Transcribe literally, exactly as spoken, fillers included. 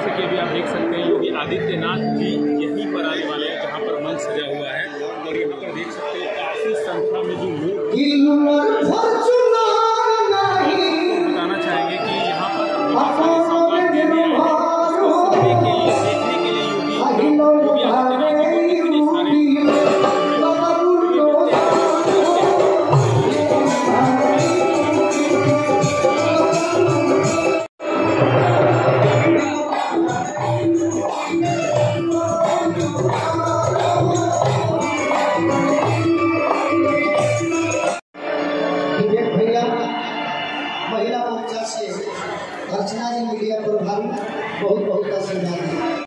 जैसे कि अभी आप देख सकते हैं योगी आदित्यनाथ जी यहीं पर आने वाले हैं जहाँ पर मंच सजा हुआ है और यहाँ पर देख सकते हैं काफी संख्या में जो लोग बताना चाहेंगे कि यहाँ पर सौगात देने आए हैं उसको सुनने के लिए देखने के लिए योगी योगी आदित्यनाथ जी को इतने सारे महिला मोर्चा से अर्चना जी मीडिया प्रभारी बहुत बहुत आशीर्वाद।